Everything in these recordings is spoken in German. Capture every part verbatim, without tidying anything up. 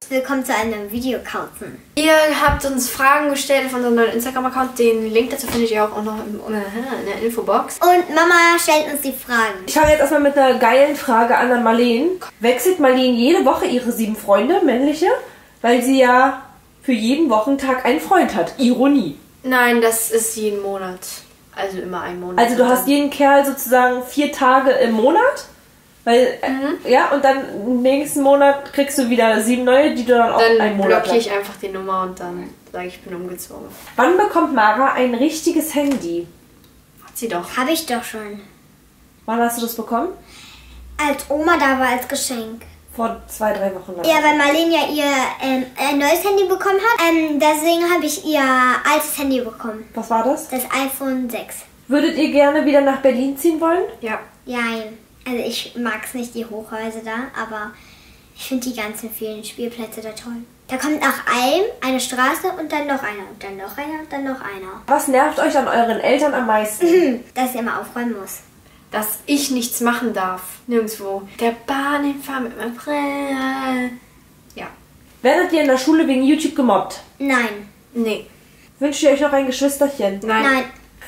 willkommen zu einem Video-Kaufen. Ihr habt uns Fragen gestellt auf unserem neuen Instagram-Account. Den Link dazu findet ihr auch noch im, in der Infobox. Und Mama stellt uns die Fragen. Ich fange jetzt erstmal mit einer geilen Frage an an Marleen. Wechselt Marleen jede Woche ihre sieben Freunde, männliche? Weil sie ja für jeden Wochentag einen Freund hat. Ironie. Nein, das ist jeden Monat. Also immer ein Monat. Also du hast jeden Kerl sozusagen vier Tage im Monat? Weil, mhm. ja, und dann im nächsten Monat kriegst du wieder sieben neue, die du dann auch dann einen Monat hast. Dann blockiere ich einfach die Nummer und dann sage ich, ich bin umgezogen. Wann bekommt Mara ein richtiges Handy? Hat sie doch. Habe ich doch schon. Wann hast du das bekommen? Als Oma da war, als Geschenk. Vor zwei, drei Wochen lang. Ja, weil Marleen ja ihr ähm, ein neues Handy bekommen hat. Ähm, deswegen habe ich ihr altes Handy bekommen. Was war das? Das iPhone sechs. Würdet ihr gerne wieder nach Berlin ziehen wollen? Ja. Nein. Also ich mag es nicht, die Hochhäuser da, aber ich finde die ganzen vielen Spielplätze da toll. Da kommt nach einem eine Straße und dann noch einer und dann noch einer und dann noch einer. Was nervt euch an euren Eltern am meisten? Dass ihr immer aufräumen muss. Dass ich nichts machen darf. Nirgendwo. Der Bahnfahrer mit meinem Brille. Ja. Werdet ihr in der Schule wegen YouTube gemobbt? Nein. Nee. Wünscht ihr euch noch ein Geschwisterchen? Nein. Nein.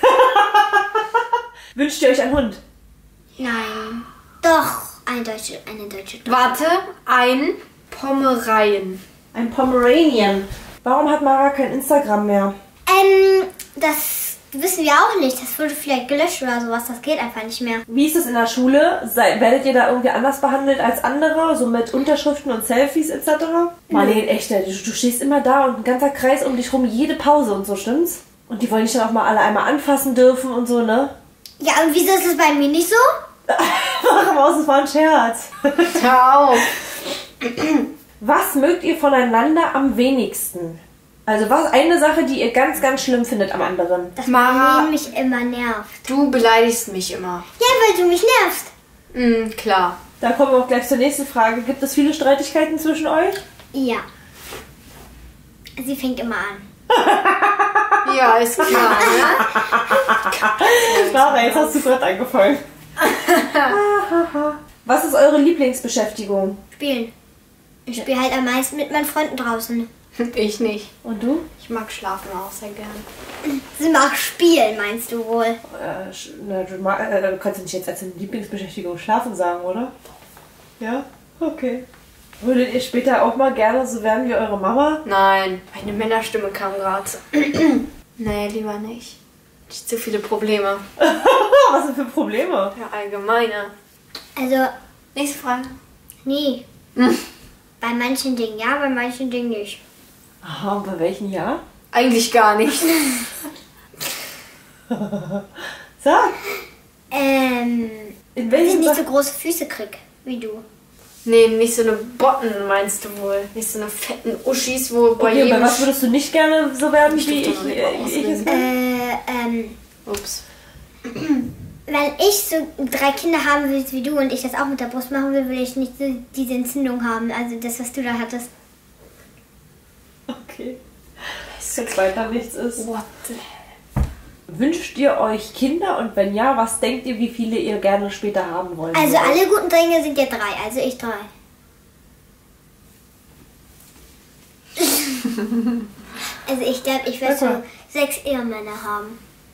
Wünscht ihr euch einen Hund? Nein. Doch. Eine deutsche, eine deutsche. Warte, ein Pomerayen. Ein Pomeranian. Warum hat Mara kein Instagram mehr? Ähm, das wissen wir auch nicht. Das wurde vielleicht gelöscht oder sowas. Das geht einfach nicht mehr. Wie ist es in der Schule? Seid, werdet ihr da irgendwie anders behandelt als andere? So mit Unterschriften und Selfies et cetera? Mhm. Marleen, echt, du, du stehst immer da und ein ganzer Kreis um dich rum, jede Pause und so, stimmt's? Und die wollen dich dann auch mal alle einmal anfassen dürfen und so, ne? Ja, und wieso ist das bei mir nicht so? Mach mal aus, das war ein Scherz. Hör auf. Was mögt ihr voneinander am wenigsten? Also was eine Sache, die ihr ganz, ganz schlimm findet am anderen? Dass Mara, Marleen mich immer nervt. Du beleidigst mich immer. Ja, weil du mich nervst. Mhm, klar. Da kommen wir auch gleich zur nächsten Frage. Gibt es viele Streitigkeiten zwischen euch? Ja. Sie fängt immer an. Ja, ist klar, ne? Mara, jetzt hast du gerade angefangen. Was ist eure Lieblingsbeschäftigung? Spielen. Ich spiele halt am meisten mit meinen Freunden draußen. Ich nicht. Und du? Ich mag schlafen auch sehr gern. Sie mag spielen, meinst du wohl? Äh, sch- na, du, ma- äh, du kannst nicht jetzt als eine Lieblingsbeschäftigung schlafen sagen, oder? Ja? Okay. Würdet ihr später auch mal gerne so werden wie eure Mama? Nein, meine Männerstimme kam gerade. Nee, lieber nicht. Ich zu viele Probleme. Was sind für Probleme? Ja, allgemeine. Also, Nächste Frage. nee. Hm. Bei manchen Dingen ja, bei manchen Dingen nicht. Aha, und bei welchen Jahr? Eigentlich gar nicht. Sag! Ähm, In dass ich welchen nicht so Sa- große Füße krieg, wie du. Nee, nicht so eine Botten meinst du wohl. Nicht so eine fetten Uschis, wo bei Okay, und bei jedem... was würdest du nicht gerne so werden, Ich wie durfte ich, noch nicht äh, mal wie ich es ausreden. bin? Äh, ähm, Ups. wenn ich so drei Kinder haben will wie du und ich das auch mit der Brust machen will, will ich nicht so diese Entzündung haben. Also das, was du da hattest. Okay. Jetzt weiter nichts ist. What the... Wünscht ihr euch Kinder und wenn ja, was denkt ihr, wie viele ihr gerne später haben wollt? Also alle guten Dinge sind ja drei, also ich drei. Also ich glaube, ich werde so Okay. sechs Ehemänner haben.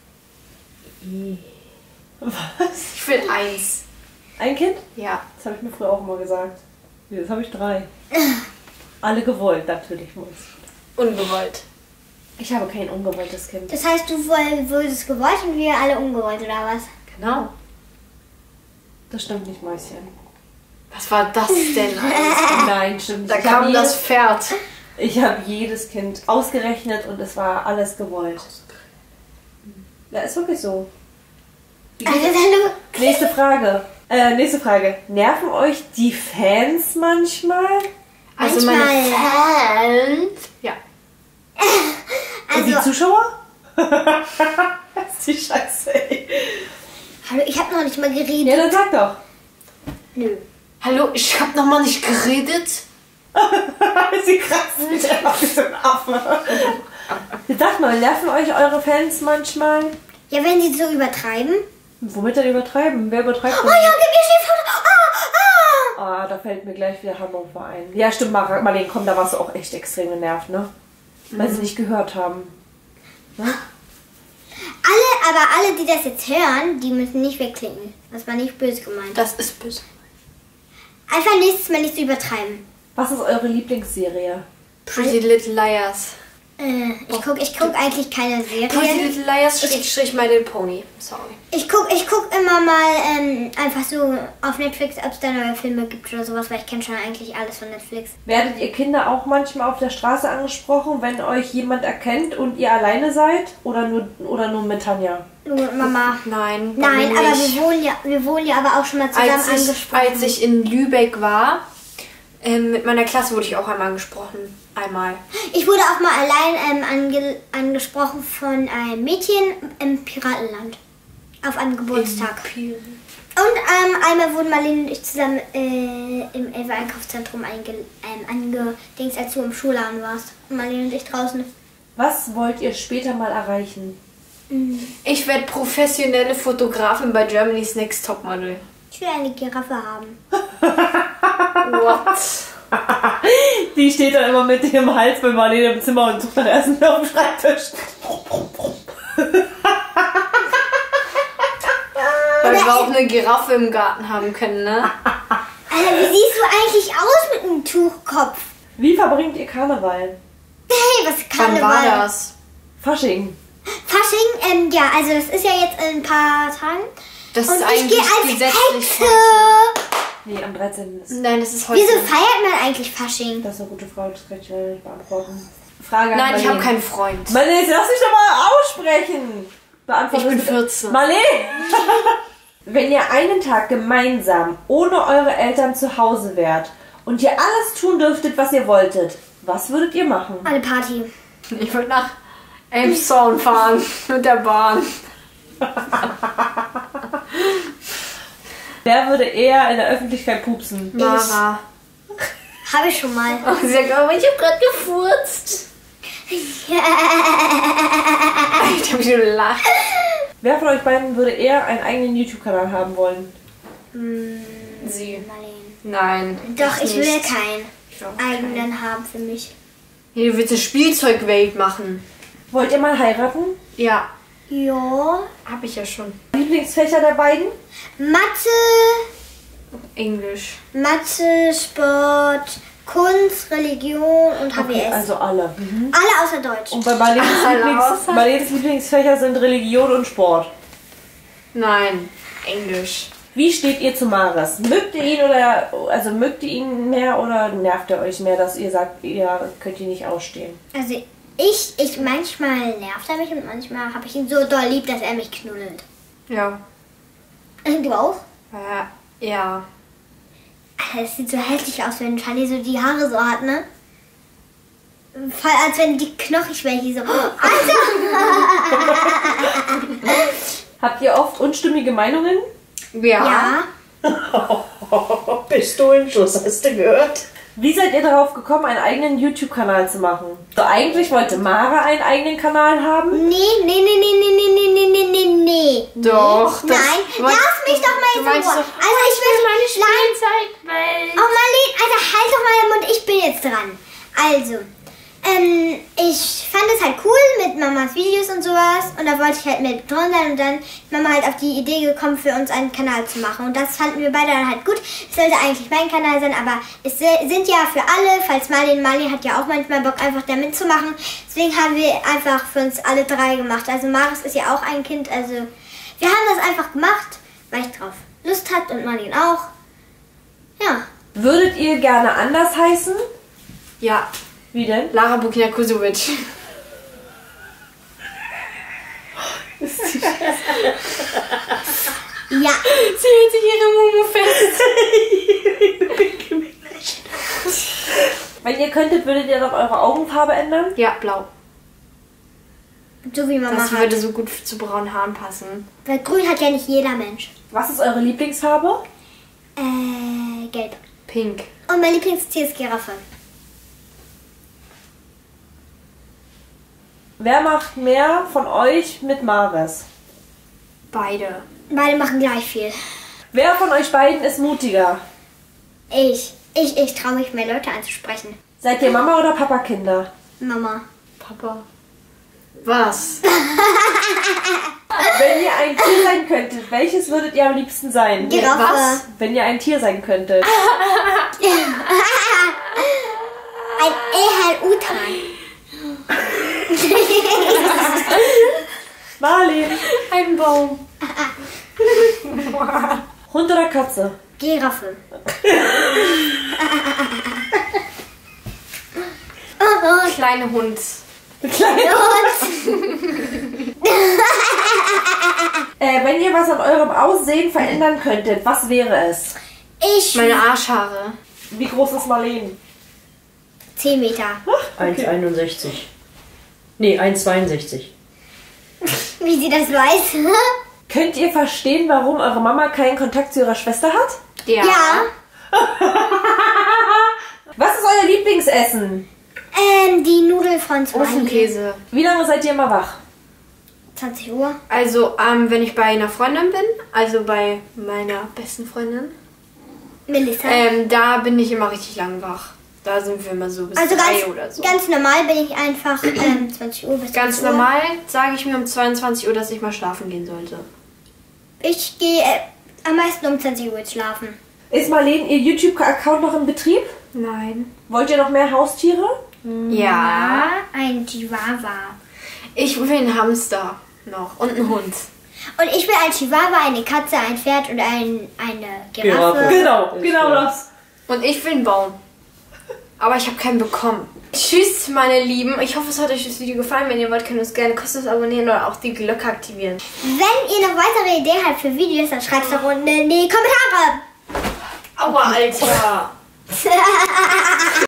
Was? Ich will eins. Ein Kind? Ja. Das habe ich mir früher auch immer gesagt. Nee, jetzt habe ich drei. Alle gewollt, natürlich muss. Ungewollt. Ich habe kein ungewolltes Kind. Das heißt, du woll- wurdest gewollt und wir alle ungewollt, oder was? Genau. Das stimmt nicht, Mäuschen. Was war das denn alles? Nein, stimmt nicht. Da Ich habe kam das jedes, Pferd. ich habe jedes Kind ausgerechnet und es war alles gewollt. Ja, ist wirklich so. Wie Also geht dann du, Nächste Frage. Äh, nächste Frage. Nerven euch die Fans manchmal? Also Manchmal. meine Fans... Ja. Und die also, Zuschauer? Das ist die Scheiße, ey. hallo, ich habe noch nicht mal geredet. Ja, dann sag doch. Nö. Hallo, ich hab noch mal nicht geredet. Sie kratzen mich einfach wie so ein Affe. Sag mal, nerven euch eure Fans manchmal? Ja, wenn sie so übertreiben. Womit denn übertreiben? Wer übertreibt Oh denn? ja, gib mir Stiefel. Ah, ah. Ah, Da fällt mir gleich wieder Hannover ein. Ja, stimmt, Mar- Marlene, komm, da warst du auch echt extrem genervt, ne? Weil sie nicht gehört haben. Ne? Alle, aber alle, die das jetzt hören, die müssen nicht wegklicken. Das war nicht böse gemeint. Das ist böse. Einfach nächstes Mal nicht zu übertreiben. Was ist eure Lieblingsserie? Pretty Little Liars. Äh, ich guck, ich guck eigentlich keine Pretty Serien. Little Liars Strich My Little Pony. Sorry. Ich guck, ich guck immer mal ähm, einfach so auf Netflix, ob es da neue Filme gibt oder sowas, weil ich kenne schon eigentlich alles von Netflix. Werdet ihr Kinder auch manchmal auf der Straße angesprochen, wenn euch jemand erkennt und ihr alleine seid? Oder nur, oder nur mit Tanja? Nur mit Mama. Nein, bei Nein, mir aber nicht. wir wohnen ja, wir wohnen ja aber auch schon mal zusammen als ich, angesprochen. als ich in Lübeck war, ähm, mit meiner Klasse wurde ich auch einmal angesprochen. Einmal. Ich wurde auch mal allein ähm, ange angesprochen von einem Mädchen im Piratenland. Auf einem Geburtstag. Pir- Und ähm, einmal wurden Marlene und ich zusammen äh, im Elfer Einkaufszentrum einge ähm, angedings, als du im Schulladen warst. Und Marlene und ich draußen. Was wollt ihr später mal erreichen? Ich werde professionelle Fotografin bei Germany's Next Topmodel. Ich will eine Giraffe haben. What? Die steht dann immer mit dem Hals bei Marlene im Zimmer und sucht dann Essen auf dem Schreibtisch. Weil wir auch eine Giraffe im Garten haben können, ne? Alter, wie siehst du eigentlich aus mit einem Tuchkopf? Wie verbringt ihr Karneval? Hey, was Wann Karneval? war das? Fasching. Fasching, ähm, ja, also das ist ja jetzt in ein paar Tagen. Das Und ist ich eigentlich gehe als gesetzlich Hexe. heute. Nee, am dreizehnten ist. Nein, das ist heute. Wieso feiert man eigentlich Fasching? Das ist eine gute Frage, das kann ich leider nicht beantworten. Frage an Nein, ich habe Marlene. keinen Freund. Marlene, lass mich doch mal aussprechen. Beantworte Ich bin bitte. vierzehn. Marlene! Wenn ihr einen Tag gemeinsam ohne eure Eltern zu Hause wärt und ihr alles tun dürftet, was ihr wolltet, was würdet ihr machen? Eine Party. Ich würde nach Elmshorn fahren mit der Bahn. Wer würde eher in der Öffentlichkeit pupsen? Mara. Habe ich schon mal. Oh, sie sagt, aber ich habe gerade gefurzt. Ich habe schon gelacht. Wer von euch beiden würde eher einen eigenen YouTube-Kanal haben wollen? Sie. Marlene. Nein. Doch, ich will nicht. keinen Ich will auch eigenen haben für mich. Hier, du willst eine Spielzeugwelt machen. Wollt ihr mal heiraten? Ja, Ja. habe ich ja schon. Lieblingsfächer der beiden? Mathe, Englisch. Mathe, Sport, Kunst, Religion und H B S. Okay, also alle. Mhm. Alle außer Deutsch. Und bei Marlenes, Alle Lieblings außer- Marlenes Lieblingsfächer sind Religion und Sport. Nein, Englisch. Wie steht ihr zu Maris? Mögt ihr ihn oder also mögt ihr ihn mehr oder nervt er euch mehr, dass ihr sagt, ihr könnt ihn nicht ausstehen? Also ich, ich manchmal nervt er mich und manchmal habe ich ihn so doll lieb, dass er mich knuddelt. Ja. Du auch? Äh, ja. Alter, es sieht so hässlich aus, wenn Charlie so die Haare so hat, ne? Voll als wenn die knochig wäre, so. Alter! Habt ihr oft unstimmige Meinungen? Ja. Ja. Pistolenschuss, hast du gehört? Wie seid ihr darauf gekommen, einen eigenen YouTube-Kanal zu machen? So, eigentlich wollte Mara einen eigenen Kanal haben. Nee, nee, nee, nee, nee, nee, nee, nee, nee, nee, nee. Doch, das- Nein, du meinst- lass mich doch mal du jetzt in meinst Ruhe. doch, Also ich will meine Spielzeugwelt. Oh Marlene, also halt doch mal den Mund, ich bin jetzt dran. Also, ähm, ich fand es halt cool mit Mamas Videos und sowas und da wollte ich halt mit dran sein und dann ist Mama halt auf die Idee gekommen, für uns einen Kanal zu machen und das fanden wir beide dann halt gut. Es sollte eigentlich mein Kanal sein, aber es se- sind ja für alle, falls Marlene, Marlene hat ja auch manchmal Bock, einfach da mitzumachen. Deswegen haben wir einfach für uns alle drei gemacht. Also Maris ist ja auch ein Kind, also wir haben das einfach gemacht, weil ich drauf Lust hat und Marlene auch. Ja. Würdet ihr gerne anders heißen? Ja. Wie denn? Lara Bukina Kusovic. Ja. Sie hält sich ihre Mumu fest. Wenn ihr könntet, würdet ihr noch eure Augenfarbe ändern? Ja, blau. So wie Mama Das hat. würde so gut zu braunen Haaren passen. Weil grün hat ja nicht jeder Mensch. Was ist eure Lieblingsfarbe? Äh, gelb. Pink. Und mein Lieblingstier ist Giraffe. Wer macht mehr von euch mit Maris? Beide. Beide machen gleich viel. Wer von euch beiden ist mutiger? Ich. Ich, ich traue mich mehr Leute anzusprechen. Seid ihr Mama oder Papa Kinder? Mama. Papa. Was? Wenn ihr ein Tier sein könntet, welches würdet ihr am liebsten sein? Giraffe. Was? Wenn ihr ein Tier sein könntet. Ein Ehelutan. Marlene. Ein Baum. Hund oder Katze? Giraffe. oh, Kleiner Hund. Kleine äh, wenn ihr was an eurem Aussehen verändern könntet, was wäre es? ich. Meine Arschhaare. Wie groß ist Marlene? zehn Meter. eins Komma einundsechzig. Nee, eins Komma zweiundsechzig. Wie sie das weiß. Könnt ihr verstehen, warum eure Mama keinen Kontakt zu ihrer Schwester hat? Ja. ja. Was ist euer Lieblingsessen? Ähm, die Nudeln von zwei. Ofenkäse. Wie lange seid ihr immer wach? zwanzig Uhr. Also, ähm, wenn ich bei einer Freundin bin, also bei meiner besten Freundin, Melissa. ähm, da bin ich immer richtig lang wach. Da sind wir immer so bis also drei ganz, oder so. ganz normal bin ich einfach ähm, zwanzig Uhr bis Ganz zwanzig Uhr. normal sage ich mir um zweiundzwanzig Uhr, dass ich mal schlafen gehen sollte. Ich gehe äh, am meisten um zwanzig Uhr schlafen. Ist Marlene ihr YouTube-Account noch in Betrieb? Nein. Wollt ihr noch mehr Haustiere? Ja. Ein Chihuahua. Ich will einen Hamster noch und einen Hund. Und ich will ein Chihuahua, eine Katze, ein Pferd und ein, eine Giraffe. Giraffe. Genau, Ist genau klar. das. Und ich will einen Baum. Aber ich habe keinen bekommen. Tschüss, meine Lieben. Ich hoffe, es hat euch das Video gefallen. Wenn ihr wollt, könnt ihr uns gerne kostenlos abonnieren oder auch die Glocke aktivieren. Wenn ihr noch weitere Ideen habt für Videos, dann schreibt es doch unten in die Kommentare. Aua, Alter.